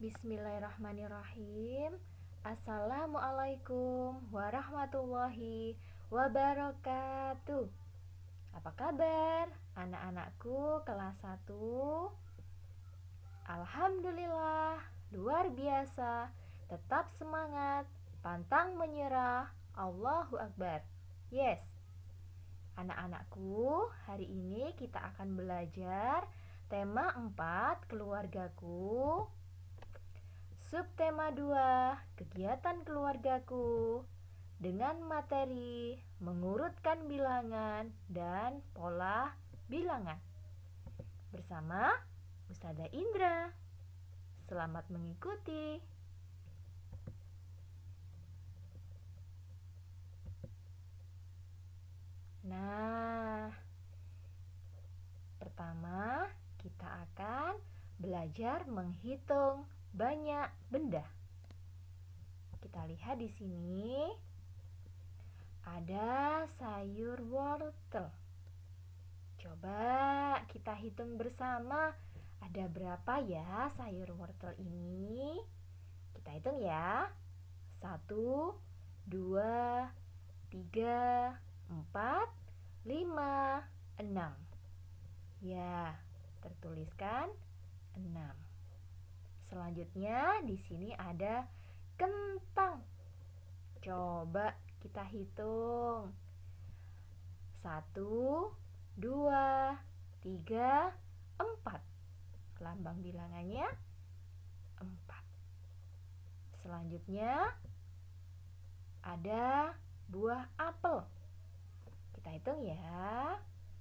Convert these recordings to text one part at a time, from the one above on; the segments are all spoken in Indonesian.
Bismillahirrahmanirrahim. Assalamualaikum warahmatullahi wabarakatuh. Apa kabar anak-anakku kelas 1? Alhamdulillah, luar biasa. Tetap semangat, pantang menyerah. Allahu Akbar. Yes. Anak-anakku, hari ini kita akan belajar tema 4, keluargaku. Subtema 2, kegiatan keluargaku, dengan materi mengurutkan bilangan dan pola bilangan. Bersama Ustazah Indra. Selamat mengikuti. Nah, pertama kita akan belajar menghitung banyak benda. Kita lihat di sini ada sayur wortel. Coba kita hitung bersama, ada berapa ya sayur wortel ini? Kita hitung ya. 1, 2, 3, 4, 5, 6. Ya, tertuliskan 6. Selanjutnya di sini ada kentang. Coba kita hitung. 1, 2, 3, 4. Lambang bilangannya 4. Selanjutnya ada buah apel. Kita hitung ya.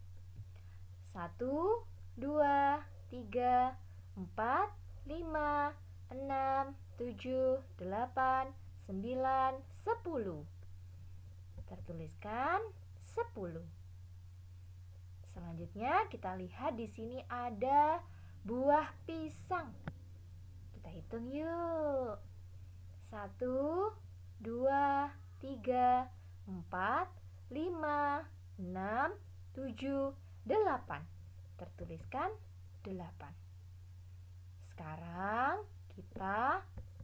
1, 2, 3, 4, 5, 6, 7, 8, 9, 10. Tertuliskan 10. Selanjutnya kita lihat di sini ada buah pisang. Kita hitung yuk. 1, 2, 3, 4, 5, 6, 7, 8. Tertuliskan 8. Sekarang kita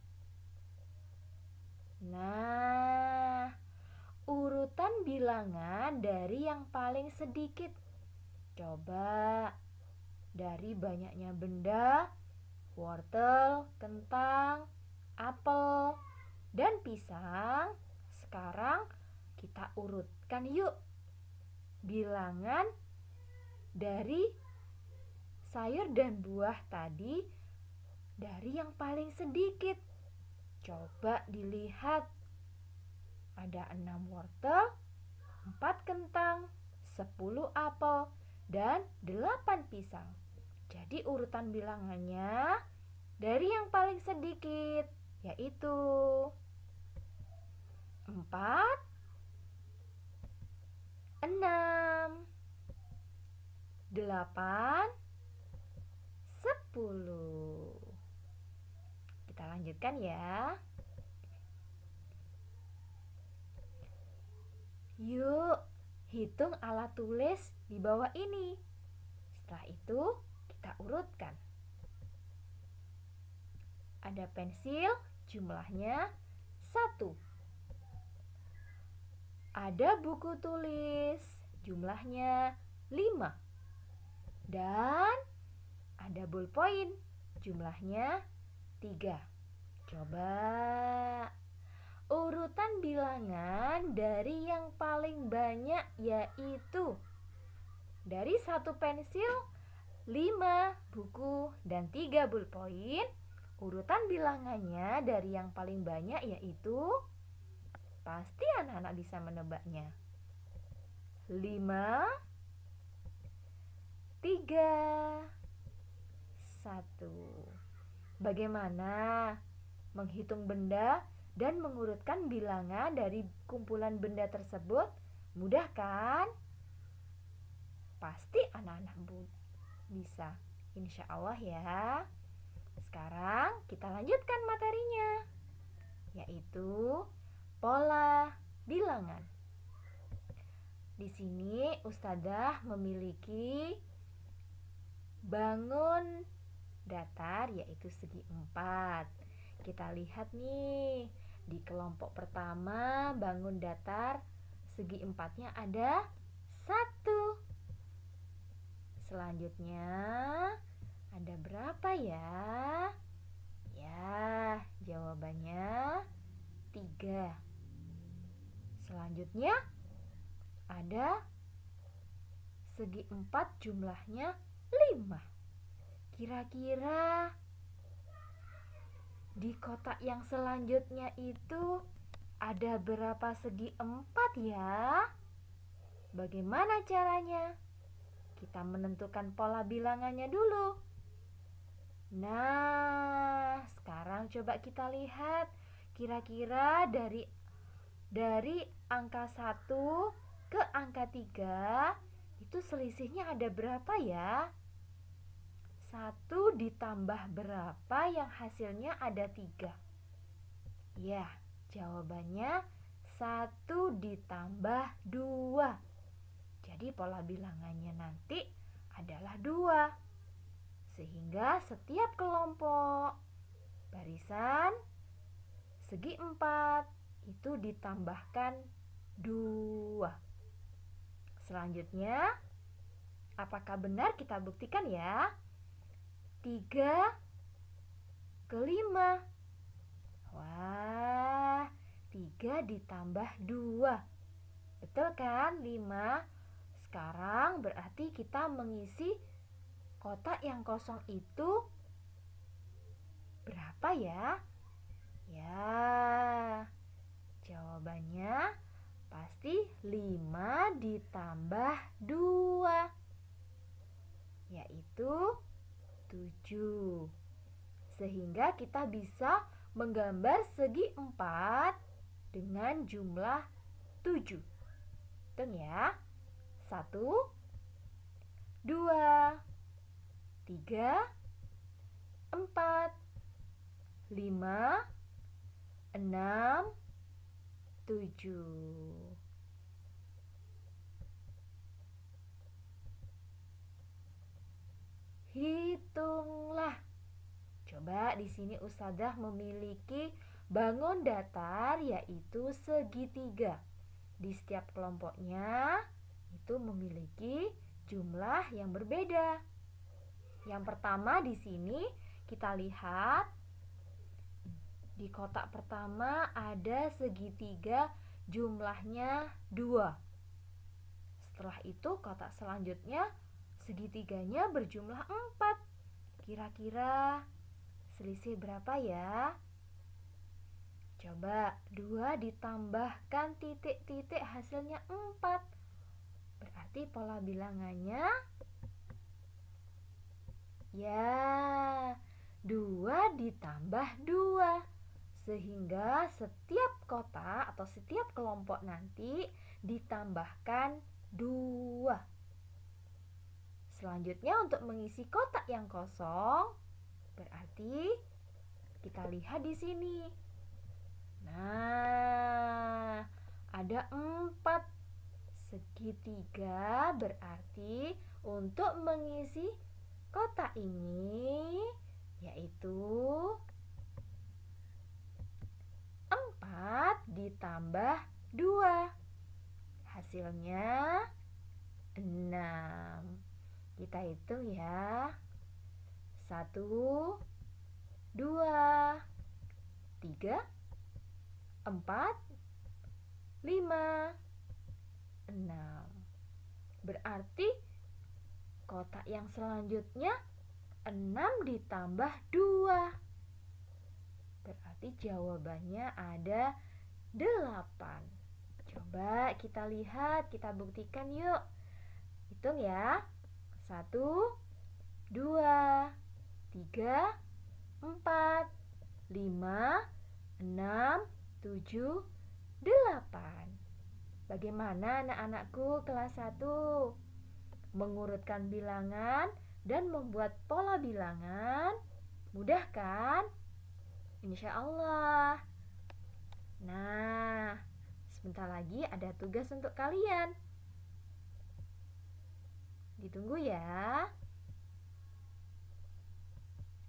urutan bilangan dari yang paling sedikit. Coba dari banyaknya benda, wortel, kentang, apel, dan pisang. Sekarang kita urutkan yuk bilangan dari sayur dan buah tadi dari yang paling sedikit. Coba dilihat. Ada 6 wortel, 4 kentang, 10 apel, dan 8 pisang. Jadi urutan bilangannya dari yang paling sedikit, yaitu 4, 6, 8, 10. Kita lanjutkan ya. Yuk, hitung alat tulis di bawah ini. Setelah itu kita urutkan. Ada pensil, jumlahnya 1. Ada buku tulis, jumlahnya 5. Dan ada ballpoint, jumlahnya 3. Coba urutan bilangan dari yang paling banyak, yaitu dari 1 pensil, 5 buku, dan 3 ballpoint. Urutan bilangannya dari yang paling banyak yaitu, pasti anak-anak bisa menebaknya, 5, 3, 1. Bagaimana menghitung benda dan mengurutkan bilangan dari kumpulan benda tersebut? Mudah kan? Pasti anak-anak bisa, insya Allah ya. Sekarang kita lanjutkan materinya, yaitu pola bilangan. Di sini Ustazah memiliki bangun datar yaitu segi 4. Kita lihat nih, di kelompok pertama bangun datar segi 4-nya ada 1. Selanjutnya ada berapa ya? Ya, jawabannya 3. Selanjutnya ada segi 4 jumlahnya 5. Kira-kira di kotak yang selanjutnya itu ada berapa segi 4 ya? Bagaimana caranya? Kita menentukan pola bilangannya dulu. Nah, sekarang coba kita lihat kira-kira dari angka 1 ke angka 3 itu selisihnya ada berapa ya? 1 ditambah berapa yang hasilnya ada 3? Ya, jawabannya 1 ditambah 2. Jadi pola bilangannya nanti adalah 2. Sehingga setiap kelompok barisan segi 4 itu ditambahkan 2. Selanjutnya, apakah benar kita buktikan ya? 3 ke 5. Wah, 3 ditambah 2. Betul kan? 5. Sekarang berarti kita mengisi kotak yang kosong itu berapa ya? Ya, jawabannya pasti 5 ditambah 2, yaitu 7. Sehingga kita bisa menggambar segi 4 dengan jumlah 7. Hitung ya. 1, 2, 3, 4, 5, 6, 7. Hitunglah. Coba di sini Ustazah memiliki bangun datar yaitu segitiga. Di setiap kelompoknya itu memiliki jumlah yang berbeda. Yang pertama di sini kita lihat di kotak pertama ada segitiga jumlahnya 2. Setelah itu kotak selanjutnya segitiganya berjumlah 4. Kira-kira selisih berapa ya? Coba 2 ditambahkan titik-titik hasilnya 4. Berarti pola bilangannya ya 2 ditambah 2. Sehingga setiap kotak atau setiap kelompok nanti ditambahkan 2. Selanjutnya untuk mengisi kotak yang kosong, berarti kita lihat di sini. Nah, ada 4 segitiga, berarti untuk mengisi kotak ini yaitu 4 ditambah 2. Hasilnya 6. Kita hitung ya. 1, 2, 3, 4, 5, 6. Berarti kotak yang selanjutnya 6 ditambah 2. Berarti jawabannya ada 8. Coba kita lihat, kita buktikan yuk. Hitung ya. 1, 2, 3, 4, 5, 6, 7, 8. Bagaimana anak-anakku kelas 1? Mengurutkan bilangan dan membuat pola bilangan mudah kan? Insya Allah. Nah, sebentar lagi ada tugas untuk kalian. Ditunggu ya.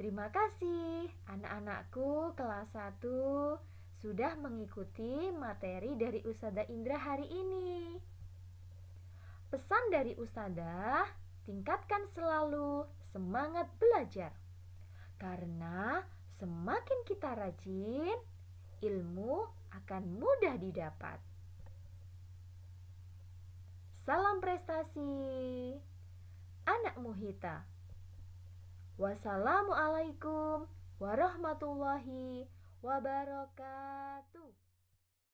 Terima kasih anak-anakku kelas 1 sudah mengikuti materi dari Ustadzah Indra hari ini. Pesan dari Ustadzah, tingkatkan selalu semangat belajar. Karena semakin kita rajin, ilmu akan mudah didapat. Salam prestasi, anak Muhita. Wassalamualaikum warahmatullahi wabarakatuh.